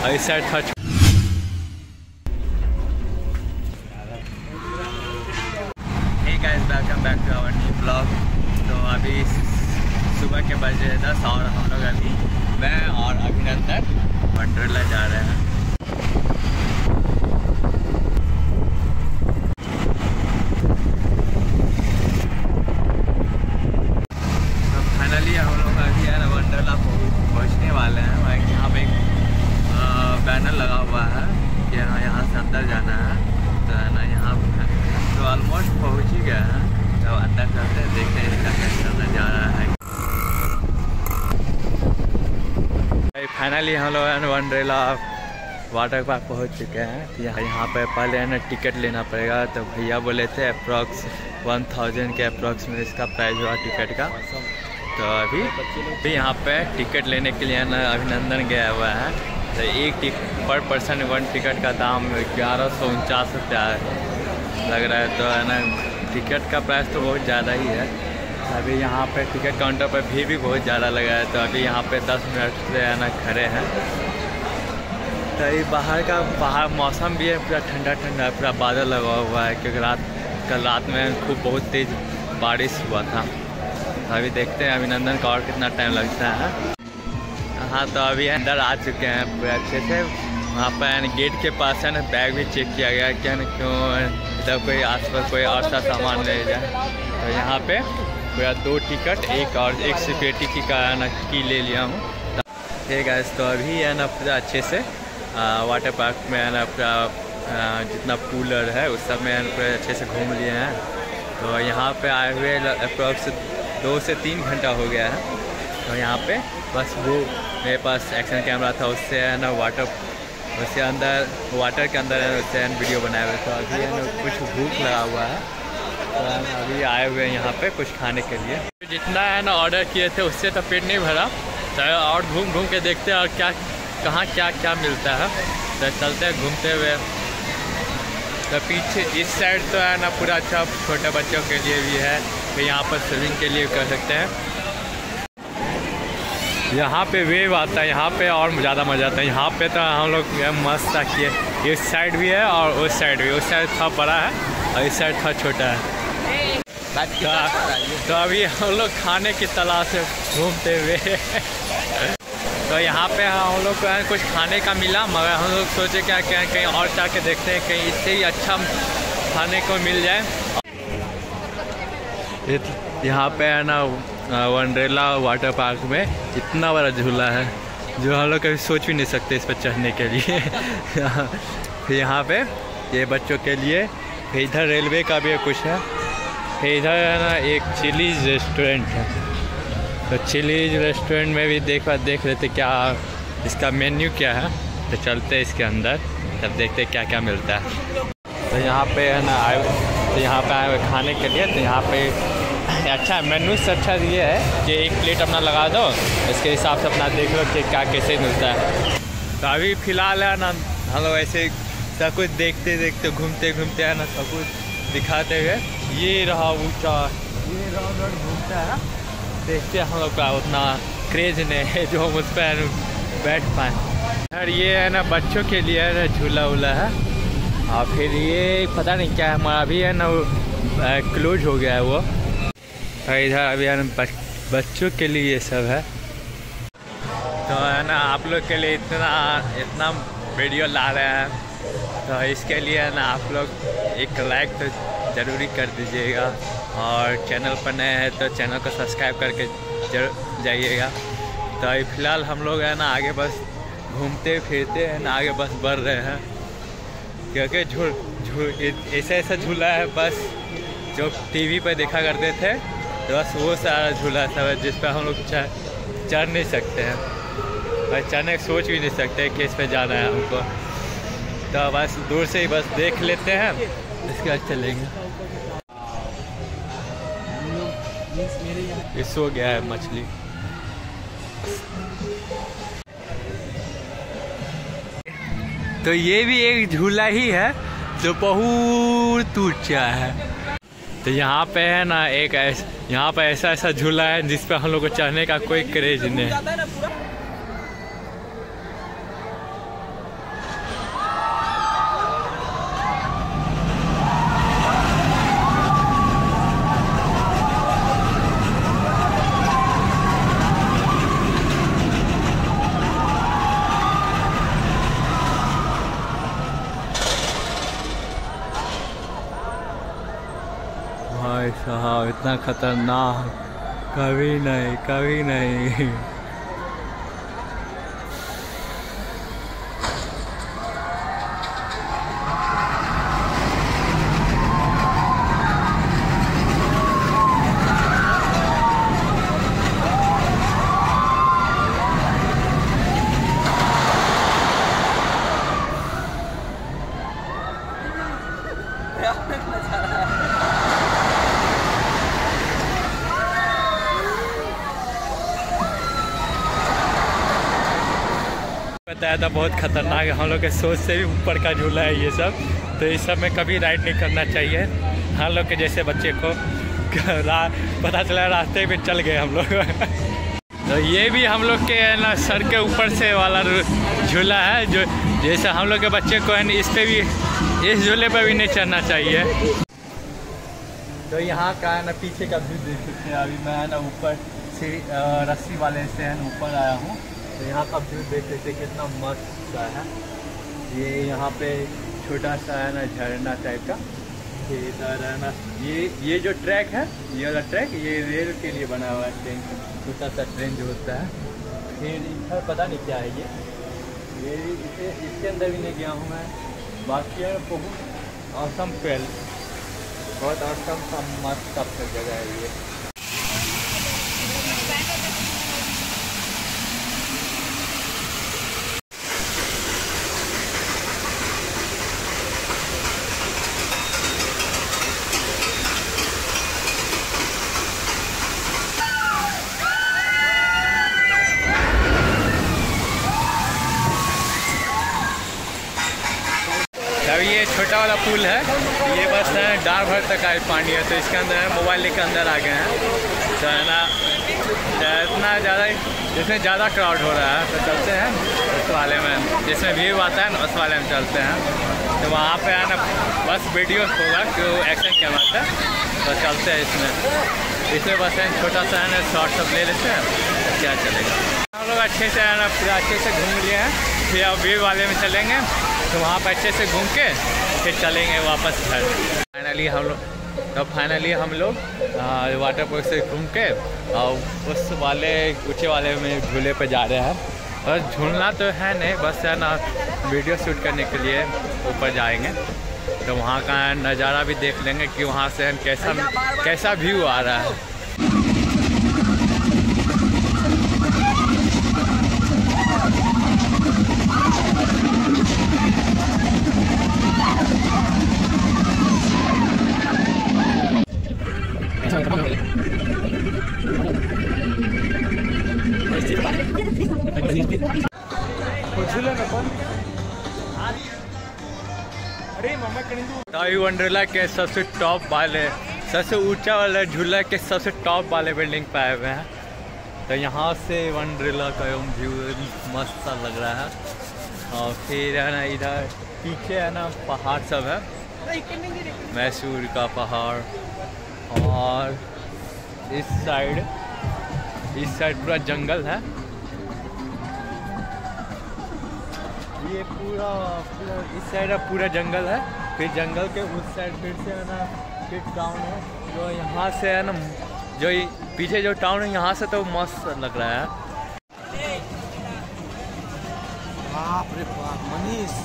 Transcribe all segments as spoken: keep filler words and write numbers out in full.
और इस साइड था। Hey guys, welcome back to our new blog. तो अभी सुबह के बजे दस और हम लोग अभी मैं और अभिनंदन वंडरला जा रहे हैं। फाइनली हम लोग अभी है ना वंडरला पहुँचने वाले हैं। यहाँ पे एक बैनर लगा हुआ है कि हाँ यहाँ से अंदर जाना है। तो है ना यहाँ तो ऑलमोस्ट पहुँच ही गया है। तो अंदर चलते हैं, देखते हैं इसका कैसा नज़ारा है। फाइनली हम लोग है ना वंडरला वाटर पार्क पहुँच चुके हैं। तो यहाँ यहाँ पे पहले है ना टिकट लेना पड़ेगा। तो भैया बोले थे अप्रॉक्स वन थाउजेंड के अप्रॉक्स में इसका प्राइस हुआ टिकट का। तो अभी तो यहाँ पे टिकट लेने के लिए ना अभिनंदन गया हुआ है। तो एक टिक पर पर्सन वन टिकट का दाम ग्यारह सौ उनचास रुपया लग रहा है। तो है ना टिकट का प्राइस तो बहुत ज़्यादा ही है। अभी यहाँ पे टिकट काउंटर पर भीड़ भी बहुत ज़्यादा लगा है। तो अभी यहाँ पे दस मिनट से है ना खड़े हैं। तो ये बाहर का बाहर मौसम भी है पूरा ठंडा ठंडा, पूरा बादल लगा हुआ है क्योंकि रात कल रात में खूब बहुत तेज़ बारिश हुआ था। अभी देखते हैं अभिनंदन का और कितना टाइम लगता है। हाँ, तो अभी अंदर आ चुके हैं पूरे अच्छे से। वहाँ पर गेट के पास है ना बैग भी चेक किया गया क्या ना क्यों इधर कोई आसपास कोई और सा सामान ले जाए। तो यहाँ पे पूरा दो टिकट एक और एक सिक्योरिटी की का ना की ले लिया हूँ। ठीक है, तो अभी है ना पूरा अच्छे से आ, वाटर पार्क में है ना पूरा जितना पूलर है उस सब में पूरे अच्छे से घूम लिए हैं। तो यहाँ पे आए हुए अप्रॉक्स दो से तीन घंटा हो गया है। तो यहाँ पे बस वो मेरे पास एक्शन कैमरा था, उससे है ना वाटर उससे अंदर वाटर के अंदर है उससे वीडियो बनाए हुए। तो अभी है ना कुछ भूख लगा हुआ है। तो अभी आए हुए हैं यहाँ पे कुछ खाने के लिए। जितना है ना ऑर्डर किए थे उससे तो पेट नहीं भरा। तो और घूम घूम के देखते हैं और क्या कहाँ क्या क्या मिलता है। तो चलते हैं घूमते हुए। तो पीछे इस साइड तो है ना पूरा अच्छा छोटे बच्चों के लिए भी है। तो यहाँ पर स्विमिंग के लिए कर सकते हैं। यहाँ पे वेव आता है, यहाँ पे और ज़्यादा मज़ा आता है। यहाँ पे तो हम लोग मस्त किए। इस साइड भी है और उस साइड भी। उस साइड थोड़ा बड़ा है और इस साइड थोड़ा छोटा है। तो, तो अभी हम लोग खाने की तलाश में घूमते हुए तो यहाँ पे हम लोग को कुछ खाने का मिला, मगर हम लोग सोचे क्या क्या कहीं और जाके देखते हैं कहीं इससे ही अच्छा खाने को मिल जाए। यहाँ पे है ना वंडरला वाटर पार्क में इतना बड़ा झूला है जो हम लोग कभी सोच भी नहीं सकते इस पर चढ़ने के लिए। फिर यहाँ पे ये बच्चों के लिए, फिर इधर रेलवे का भी कुछ है। फिर इधर है ना एक चिलीज रेस्टोरेंट है। तो चिलीज रेस्टोरेंट में भी देख देख लेते क्या इसका मेन्यू क्या है। तो चलते इसके अंदर तब देखते क्या क्या मिलता है। तो यहाँ पे है ना आए तो यहाँ पे आए हुए खाने के लिए। तो यहाँ पे अच्छा मेन्यू से अच्छा ये है कि एक प्लेट अपना लगा दो, इसके हिसाब से अपना देख लो कि क्या कैसे मिलता है। तो अभी फ़िलहाल है ना हम लोग ऐसे सब कुछ देखते देखते घूमते घूमते है ना सब कुछ दिखाते हुए ये रहा ऊँचा ये रहा घूमता है। देखते हम लोग का उतना क्रेज नहीं है जो हम उस पर बैठ पाए। और ये है ना बच्चों के लिए है ना झूला वूला है। और फिर ये पता नहीं क्या है हमारा अभी है ना क्लोज हो गया है वो। और इधर अभी है ना बच्चों के लिए ये सब है। तो है ना आप लोग के लिए इतना इतना वीडियो ला रहे हैं। तो इसके लिए है ना आप लोग एक लाइक तो ज़रूरी कर दीजिएगा। और चैनल पर नए हैं तो चैनल को सब्सक्राइब करके जरूर जाइएगा। तो अभी फ़िलहाल हम लोग है ना आगे बस घूमते फिरते हैं ना आगे बस बढ़ रहे हैं। क्योंकि झूल झूल ऐसा ऐसा झूला है बस जो टीवी पर देखा करते थे। तो बस वो सारा झूला सब है जिस पर हम लोग चढ़ नहीं सकते हैं और चढ़ने की सोच भी नहीं सकते कि इस पर जाना है हमको। तो बस दूर से ही बस देख लेते हैं, इसके बाद चलेंगे। ये सो गया है मछली। तो ये भी एक झूला ही है जो बहुत ऊंचा है। तो यहाँ पे है ना एक ऐसा यहाँ पे ऐसा ऐसा झूला है जिस पर हम लोग को चढ़ने का कोई क्रेज नहीं है। साहब इतना खतरनाक कभी नहीं, कभी नहीं। बताया था बहुत खतरनाक है, हम लोग के सोच से भी ऊपर का झूला है ये सब, तो इस सब में कभी राइड नहीं करना चाहिए। हम लोग के जैसे बच्चे को पता चला रास्ते में चल गए हम लोग। तो ये भी हम लोग के है ना सर के ऊपर से वाला झूला है, जो जैसे हम लोग के बच्चे को है इस पे भी, इस झूले पे भी नहीं चढ़ना चाहिए। तो यहाँ का है ना पीछे का व्यू देख सकते हैं। अभी मैं है ना ऊपर सीढ़ी रस्सी वाले से है ना ऊपर आया हूँ, तो यहाँ का व्यू देख सकते हैं कितना मस्त सा है। ये यहाँ पे छोटा सा है ना झरना टाइप का, इधर है ना ये ये जो ट्रैक है, ये वाला ट्रैक ये रेल के लिए बना हुआ है, ट्रेन छोटा सा ट्रेन जो होता है। फिर इधर पता नहीं क्या है ये ये इसे इसके अंदर भी नहीं गया हूँ मैं। बाकी है बहुत औसम पेल, बहुत औसम सा मस्त सब जगह है ये। अभी ये छोटा वाला पुल है, ये बस है डार भर तक आई पानी है, तो इसके अंदर है मोबाइल लेकर अंदर आ गए हैं। तो है ना इतना ज़्यादा, जिसमें ज़्यादा क्राउड हो रहा है तो चलते हैं उस वाले में, जिसमें व्यू आता है ना उस वाले में चलते हैं। तो वहाँ पे है ना बस वीडियो होगा कि वो एक्शन क्या बात है, तो चलते हैं इसमें। इसमें बस है छोटा सा है ना शॉर्ट सब ले लेते हैं, क्या चलेगा। हम लोग अच्छे से है ना पूरा अच्छे से घूम लिए हैं, फिर अब व्यू वाले में चलेंगे, तो वहाँ पर अच्छे से घूम के फिर चलेंगे वापस घर। फाइनली हम लोग तो फाइनली हम लोग वाटर पार्क से घूम के और उस वाले ऊँचे वाले में झूले पे जा रहे हैं। और झूलना तो है नहीं, बस है ना वीडियो शूट करने के लिए ऊपर जाएंगे, तो वहाँ का नज़ारा भी देख लेंगे कि वहाँ से कैसा कैसा व्यू आ रहा है। टाई वंडरला के सबसे टॉप वाले, सबसे ऊंचा वाला झूला के सबसे टॉप वाले बिल्डिंग पे आए हुए हैं। तो यहाँ से वंडरला का व्यू मस्त सा लग रहा है। और फिर है ना इधर पीछे है ना पहाड़ सब है, मैसूर का पहाड़, और इस साइड इस साइड पूरा जंगल है। ये पूरा पूरा इस साइड पूरा जंगल है, फिर जंगल के उस साइड फिर से है ना फिर टाउन है, जो यहाँ से है ना जो पीछे जो टाउन है यहाँ से तो मस्त लग रहा है। बाप रे बाप मनीष,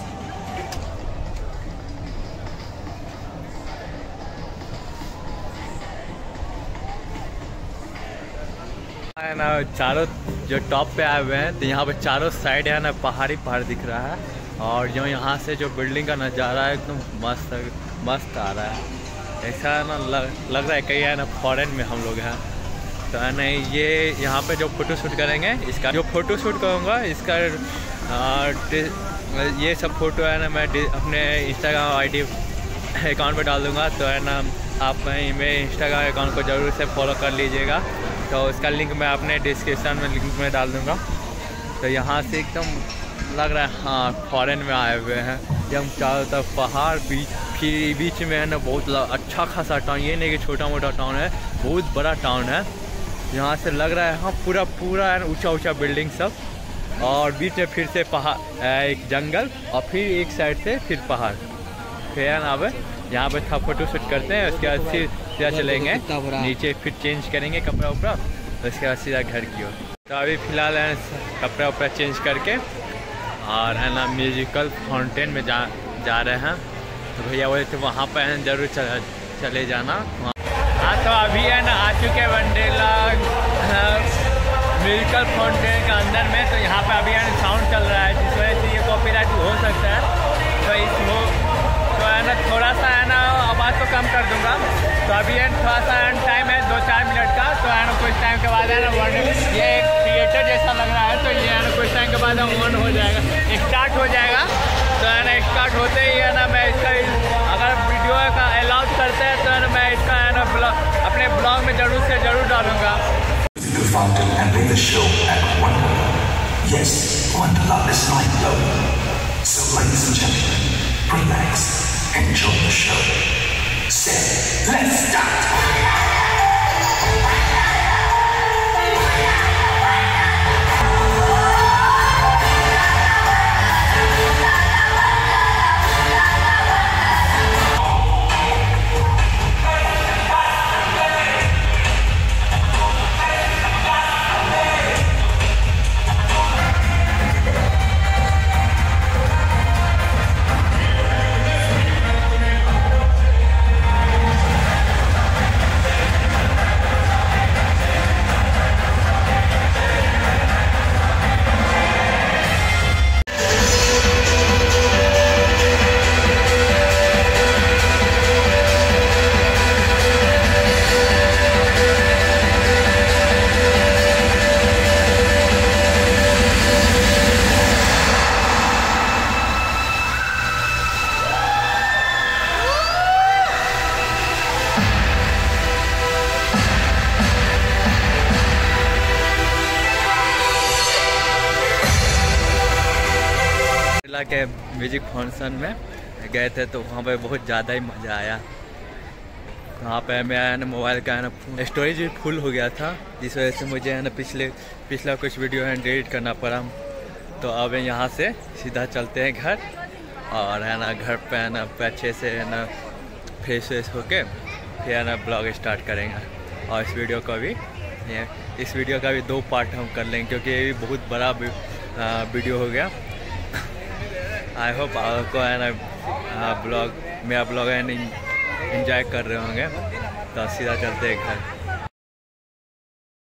है ना चारों जो टॉप पे आए हुए हैं, तो यहाँ पे चारों साइड है ना पहाड़ी पहाड़ दिख रहा है। और जो यहाँ से जो बिल्डिंग का नज़ारा है एकदम मस्त मस्त आ रहा है। ऐसा ना लग, लग रहा है कहीं है ना फॉरेन में हम लोग हैं। तो है ना ये यहाँ पे जो फ़ोटो शूट करेंगे, इसका जो फ़ोटो शूट करूँगा इसका आ, ये सब फ़ोटो है ना मैं अपने इंस्टाग्राम आईडी अकाउंट पे डाल दूँगा। तो है ना आप मेरे इंस्टाग्राम अकाउंट को ज़रूर से फॉलो कर लीजिएगा, तो उसका लिंक मैं अपने डिस्क्रिप्शन में लिंक में डाल दूँगा। तो यहाँ से एकदम लग रहा है हाँ फॉरेन में आए हुए हैं। एकदम चारों तरफ पहाड़, बीच फिर बीच में है ना बहुत अच्छा खासा टाउन, ये नहीं कि छोटा मोटा टाउन है, बहुत बड़ा टाउन है। यहाँ से लग रहा है हाँ पूरा पूरा है ऊंचा ऊंचा बिल्डिंग सब, और बीच में फिर से पहाड़ एक जंगल, और फिर एक साइड से फिर पहाड़, फिर है ना अब यहाँ पे था फोटो शूट करते हैं, उसके बाद फिर सीधा चलेंगे नीचे, फिर चेंज करेंगे कपड़ा उपड़ा, उसके बाद सीधा घर की ओर। तो अभी फ़िलहाल है कपड़ा उपड़ा चेंज करके और है ना म्यूजिकल फाउंटेन में जा जा रहे हैं। तो भैया बोले थे वहाँ पर है जरूर चल, चले जाना। हाँ तो अभी है ना आ चुके वंडरला म्यूजिकल फाउंटेन के अंदर में। तो यहाँ पे अभी है साउंड चल रहा है, जिस वजह से ये कॉपीराइट हो सकता है। तो इस हो तो है ना थोड़ा सा है ना आवाज़ तो कम कर दूंगा। तो अभी है थोड़ा सा टाइम है दो चार मिनट का। तो है ना कुछ टाइम के बाद है ना ये एक थिएटर जैसा लग रहा है। तो ये है ना कुछ टाइम के बाद ऑन हो जाएगा, स्टार्ट हो जाएगा। तो है ना स्टार्ट होते ही है ना मैं इसका अगर वीडियो का अलाउड करते हैं तो है ना मैं इसका है ना ब्लॉग अपने ब्लॉग में जरूर से जरूर डालूंगा। Fountain and bring the show at Wonderla. Yes, Wonderla is mind blowing. So, ladies and gentlemen, relax, enjoy the show. Set, let's start. के म्यूजिक फंक्शन में गए थे तो वहाँ पे बहुत ज़्यादा ही मज़ा आया। वहाँ पे मेरा ना मोबाइल का है ना स्टोरेज भी फुल हो गया था, जिस वजह से मुझे है ना पिछले पिछला कुछ वीडियो है डिलीट करना पड़ा। तो अब यहाँ से सीधा चलते हैं घर और है ना घर पे है ना अच्छे से है ना फ्रेश व्रेश होके फिर है ना ब्लॉग स्टार्ट करेंगे। और इस वीडियो का भी इस वीडियो का भी दो पार्ट हम कर लेंगे क्योंकि ये भी बहुत बड़ा वीडियो हो गया। आई होप आपको है ना ब्लॉग मेरा ब्लॉग है ना एंजॉय कर रहे होंगे। तो सीधा चलते हैं घर।